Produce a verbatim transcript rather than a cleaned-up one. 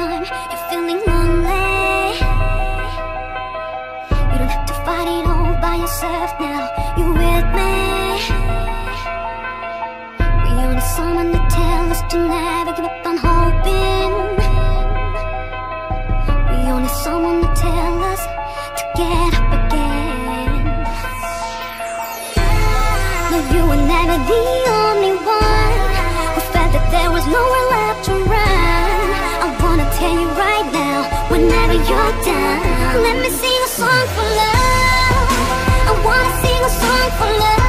time you're feeling lonely, you don't have to fight it all by yourself now. You with me? We all need someone to tell us to never give up on hoping. We all need someone to tell us to get up again. No, you were never the only one who felt that there was nowhere left to run. I wanna tell you right now, whenever you're down, let me sing a song for love. I wanna sing a song for love.